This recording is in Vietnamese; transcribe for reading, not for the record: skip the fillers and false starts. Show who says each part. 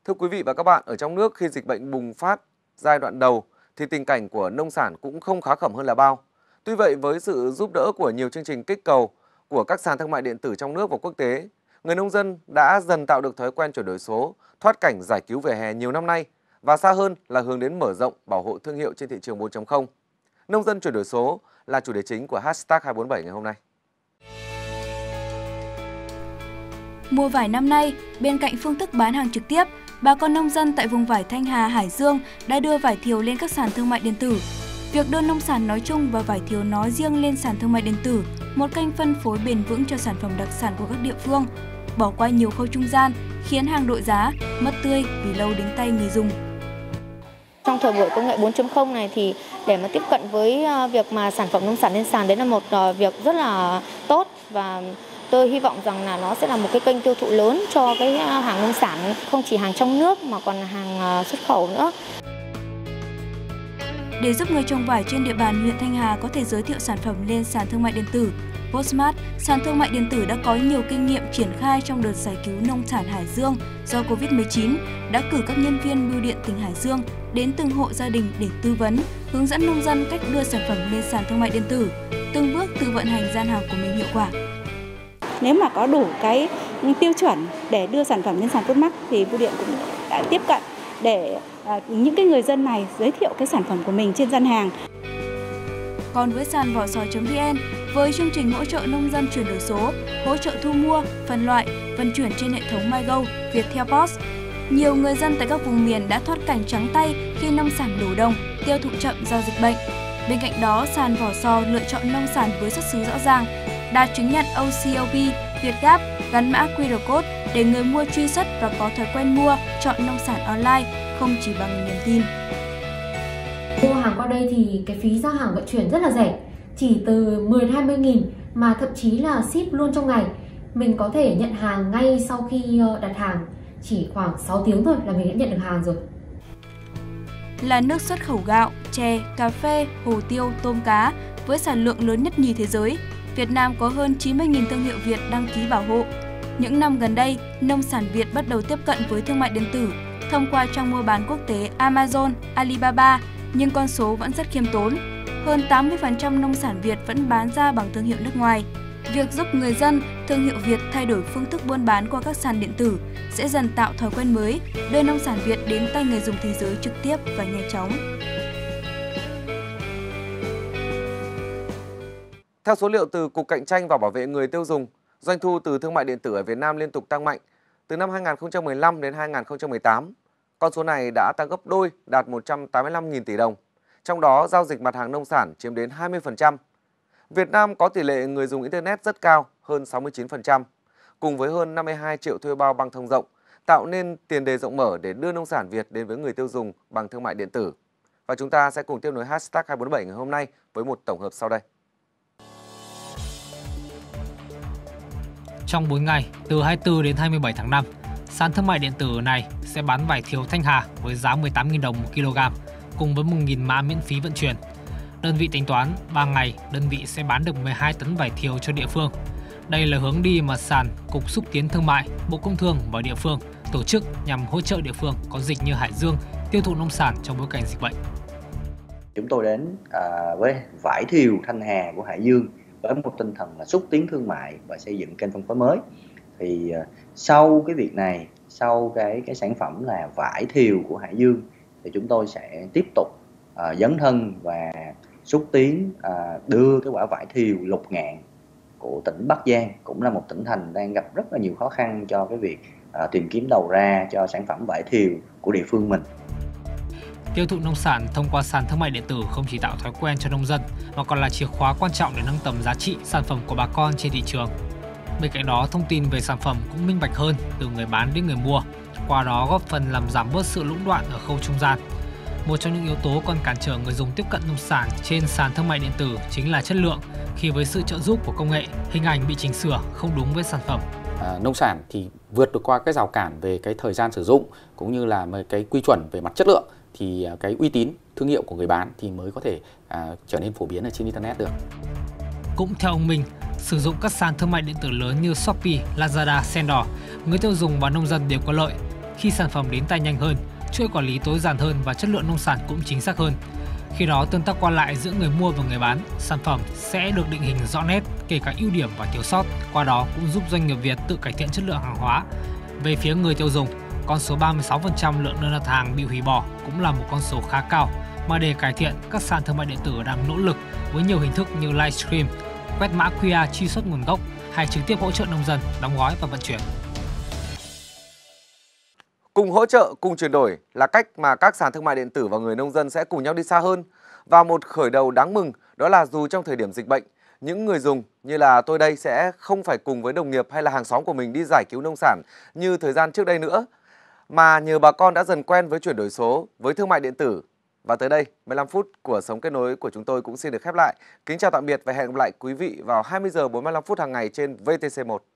Speaker 1: Thưa quý vị và các bạn, ở trong nước khi dịch bệnh bùng phát giai đoạn đầu thì tình cảnh của nông sản cũng không khá khẩm hơn là bao. Tuy vậy, với sự giúp đỡ của nhiều chương trình kích cầu của các sàn thương mại điện tử trong nước và quốc tế, người nông dân đã dần tạo được thói quen chuyển đổi số, thoát cảnh giải cứu vỉa hè nhiều năm nay và xa hơn là hướng đến mở rộng bảo hộ thương hiệu trên thị trường 4.0. Nông dân chuyển đổi số là chủ đề chính của hashtag 247 ngày hôm nay.
Speaker 2: Mùa vải năm nay, bên cạnh phương thức bán hàng trực tiếp, bà con nông dân tại vùng vải Thanh Hà, Hải Dương đã đưa vải thiều lên các sàn thương mại điện tử. Việc đưa nông sản nói chung và vải thiều nói riêng lên sàn thương mại điện tử, một kênh phân phối bền vững cho sản phẩm đặc sản của các địa phương, bỏ qua nhiều khâu trung gian, khiến hàng đội giá, mất tươi vì lâu đến tay người dùng.
Speaker 3: Trong thời buổi công nghệ 4.0 này thì để mà tiếp cận với việc mà sản phẩm nông sản lên sàn, đấy là một việc rất là tốt, và tôi hy vọng rằng là nó sẽ là một cái kênh tiêu thụ lớn cho cái hàng nông sản, không chỉ hàng trong nước mà còn hàng xuất khẩu nữa.
Speaker 2: Để giúp người trồng vải trên địa bàn huyện Thanh Hà có thể giới thiệu sản phẩm lên sàn thương mại điện tử, Postmart, sàn thương mại điện tử đã có nhiều kinh nghiệm triển khai trong đợt giải cứu nông sản Hải Dương do Covid-19, đã cử các nhân viên bưu điện tỉnh Hải Dương đến từng hộ gia đình để tư vấn, hướng dẫn nông dân cách đưa sản phẩm lên sàn thương mại điện tử, từng bước tự vận hành gian hàng của mình hiệu quả.
Speaker 4: Nếu mà có đủ cái tiêu chuẩn để đưa sản phẩm lên sàn Postmart thì bưu điện cũng đã tiếp cận để những cái người dân này giới thiệu cái sản phẩm của mình trên gian hàng.
Speaker 2: Còn với sàn vỏ sò.vn, với chương trình hỗ trợ nông dân chuyển đổi số, hỗ trợ thu mua, phân loại, vận chuyển trên hệ thống MyGo, Viettel Post, nhiều người dân tại các vùng miền đã thoát cảnh trắng tay khi nông sản đổ đồng, tiêu thụ chậm do dịch bệnh. Bên cạnh đó, sàn vỏ sò lựa chọn nông sản với xuất xứ rõ ràng, đạt chứng nhận OCOP, Vietgap, gắn mã QR code để người mua truy xuất và có thói quen mua, chọn nông sản online, không chỉ bằng niềm tin.
Speaker 5: Mua hàng qua đây thì cái phí giao hàng vận chuyển rất là rẻ, chỉ từ 10-20 nghìn mà thậm chí là ship luôn trong ngày. Mình có thể nhận hàng ngay sau khi đặt hàng, chỉ khoảng 6 tiếng thôi là mình đã nhận được hàng rồi.
Speaker 2: Là nước xuất khẩu gạo, chè, cà phê, hồ tiêu, tôm cá với sản lượng lớn nhất nhì thế giới, Việt Nam có hơn 90.000 thương hiệu Việt đăng ký bảo hộ. Những năm gần đây, nông sản Việt bắt đầu tiếp cận với thương mại điện tử thông qua trang mua bán quốc tế Amazon, Alibaba, nhưng con số vẫn rất khiêm tốn. Hơn 80% nông sản Việt vẫn bán ra bằng thương hiệu nước ngoài. Việc giúp người dân, thương hiệu Việt thay đổi phương thức buôn bán qua các sàn điện tử sẽ dần tạo thói quen mới, đưa nông sản Việt đến tay người dùng thế giới trực tiếp và nhanh chóng.
Speaker 1: Theo số liệu từ Cục Cạnh tranh và Bảo vệ người tiêu dùng, doanh thu từ thương mại điện tử ở Việt Nam liên tục tăng mạnh. Từ năm 2015 đến 2018, con số này đã tăng gấp đôi, đạt 185.000 tỷ đồng. Trong đó, giao dịch mặt hàng nông sản chiếm đến 20%. Việt Nam có tỷ lệ người dùng Internet rất cao, hơn 69%, cùng với hơn 52 triệu thuê bao băng thông rộng, tạo nên tiền đề rộng mở để đưa nông sản Việt đến với người tiêu dùng bằng thương mại điện tử. Và chúng ta sẽ cùng tiếp nối hashtag 247 ngày hôm nay với một tổng hợp sau đây.
Speaker 6: Trong 4 ngày, từ 24 đến 27 tháng 5, sàn thương mại điện tử này sẽ bán vải thiều Thanh Hà với giá 18.000 đồng 1 kg, cùng với 1.000 mã miễn phí vận chuyển. Đơn vị tính toán, 3 ngày, đơn vị sẽ bán được 12 tấn vải thiều cho địa phương. Đây là hướng đi mà sàn, Cục Xúc tiến Thương mại, Bộ Công Thương và địa phương tổ chức nhằm hỗ trợ địa phương có dịch như Hải Dương tiêu thụ nông sản trong bối cảnh dịch bệnh.
Speaker 7: Chúng tôi đến với vải thiều Thanh Hà của Hải Dương với một tinh thần là xúc tiến thương mại và xây dựng kênh phân phối mới. Thì sau cái việc này, sau cái sản phẩm là vải thiều của Hải Dương, thì chúng tôi sẽ tiếp tục dấn thân và xúc tiến đưa cái quả vải thiều Lục Ngạn của tỉnh Bắc Giang, cũng là một tỉnh thành đang gặp rất là nhiều khó khăn cho cái việc tìm kiếm đầu ra cho sản phẩm vải thiều của địa phương mình.
Speaker 6: Tiêu thụ nông sản thông qua sàn thương mại điện tử không chỉ tạo thói quen cho nông dân mà còn là chìa khóa quan trọng để nâng tầm giá trị sản phẩm của bà con trên thị trường. Bên cạnh đó, thông tin về sản phẩm cũng minh bạch hơn từ người bán đến người mua, qua đó góp phần làm giảm bớt sự lũng đoạn ở khâu trung gian. Một trong những yếu tố còn cản trở người dùng tiếp cận nông sản trên sàn thương mại điện tử chính là chất lượng, khi với sự trợ giúp của công nghệ, hình ảnh bị chỉnh sửa không đúng với sản phẩm.
Speaker 8: Nông sản thì vượt được qua cái rào cản về cái thời gian sử dụng cũng như là cái quy chuẩn về mặt chất lượng, thì cái uy tín thương hiệu của người bán thì mới có thể trở nên phổ biến ở trên Internet được.
Speaker 6: Cũng theo ông Minh, sử dụng các sàn thương mại điện tử lớn như Shopee, Lazada, Sendor, người tiêu dùng và nông dân đều có lợi. Khi sản phẩm đến tay nhanh hơn, chuỗi quản lý tối giản hơn và chất lượng nông sản cũng chính xác hơn. Khi đó, tương tác qua lại giữa người mua và người bán, sản phẩm sẽ được định hình rõ nét, kể cả ưu điểm và thiếu sót. Qua đó cũng giúp doanh nghiệp Việt tự cải thiện chất lượng hàng hóa. Về phía người tiêu dùng, con số 36% lượng đơn đặt hàng bị hủy bỏ cũng là một con số khá cao. Mà để cải thiện, các sàn thương mại điện tử đang nỗ lực với nhiều hình thức như livestream, quét mã QR truy xuất nguồn gốc hay trực tiếp hỗ trợ nông dân đóng gói và vận chuyển.
Speaker 1: Cùng hỗ trợ, cùng chuyển đổi là cách mà các sàn thương mại điện tử và người nông dân sẽ cùng nhau đi xa hơn. Và một khởi đầu đáng mừng đó là dù trong thời điểm dịch bệnh, những người dùng như là tôi đây sẽ không phải cùng với đồng nghiệp hay là hàng xóm của mình đi giải cứu nông sản như thời gian trước đây nữa. Mà nhờ bà con đã dần quen với chuyển đổi số, với thương mại điện tử. Và tới đây, 15 phút của Sống Kết Nối của chúng tôi cũng xin được khép lại. Kính chào tạm biệt và hẹn gặp lại quý vị vào 20 giờ 45 phút hàng ngày trên VTC1.